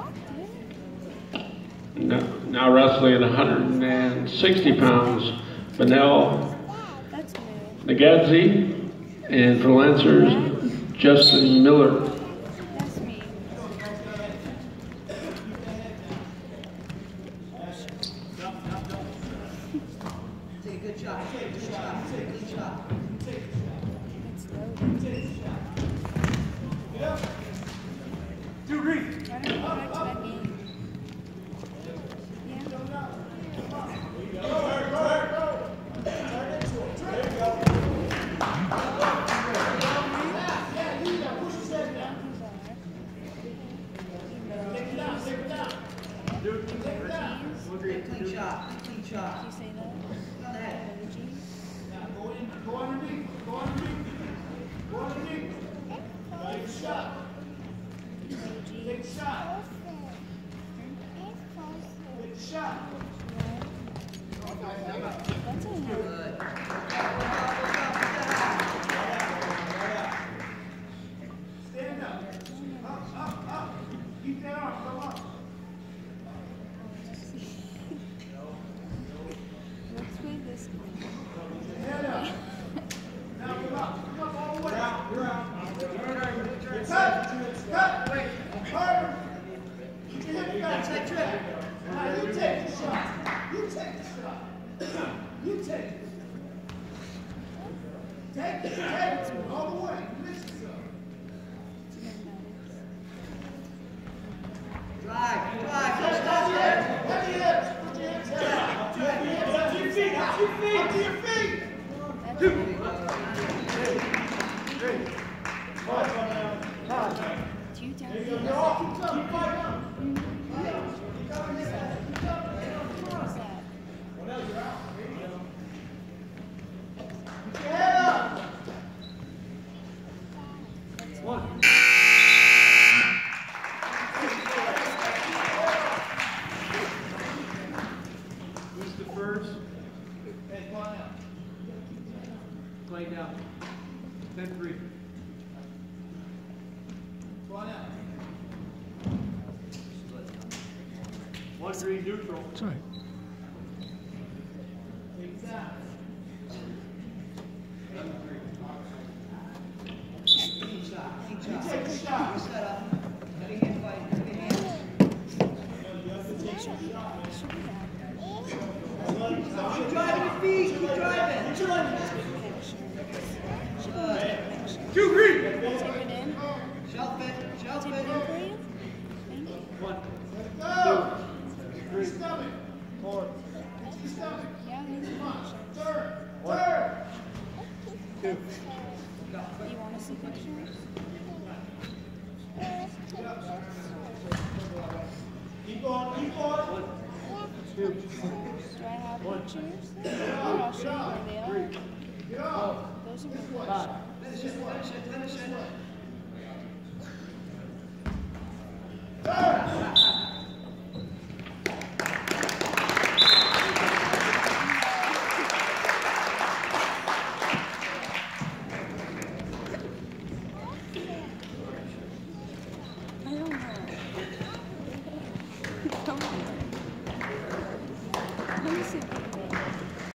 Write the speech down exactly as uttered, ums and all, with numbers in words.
Now, now wrestling at one hundred sixty pounds, Benel Nagadze, and for Lancers, Justin Miller. That's me. Take a good shot. Take a good shot. Take a good shot. Get up. Two green. I don't know how to that game. Clean shot. Clean shot. Did you say that? Go ahead. Go in. Go underneath. Go underneath. Go underneath. Take a shot. Take a shot. Take a shot. That's a Good. Stand up. Up, up, up. Keep that arm. Come up. Let's play this game. Head up. Now come up. Come up all the way. You're out. You're out. Cut. Cut. Wait. Hard. Put your hip back. Take it. Now you take the shot. You take the shot. You take it. Take it. Take it. All the way. Mix yourself. Drive. Drive. Heavy hips. Heavy hips. Put your hips down. Up to your feet. Up to your feet. Up to your feet. Up to your feet. That's two times. There you go. You're off. Keep coming. Keep fighting up. What's that? What else? You're out. There you go. Keep your head up. One. Who's the first? Hey, come on out. Play down. ten three. Come on out. One three neutral. Sorry. Take it down. Clean shot. Clean shot. You take the shot. Set up. Heavy hand fight. Heavy hands. You have to take the shot. Keep driving your feet. Keep driving. Two green. Tip it in. Shelf it. Shelf Tip it. it in for you. Thank you. One. Go. Two. Stomach. Four. Two stomach. Yeah, these Come are on. pictures. Third. Third. Two. Do you want to see pictures? Keep going. Keep going. Two. Do I have pictures? Here, I'll show you where they are. Get up. Those are my Finish it. Finish it. Finish it. Third.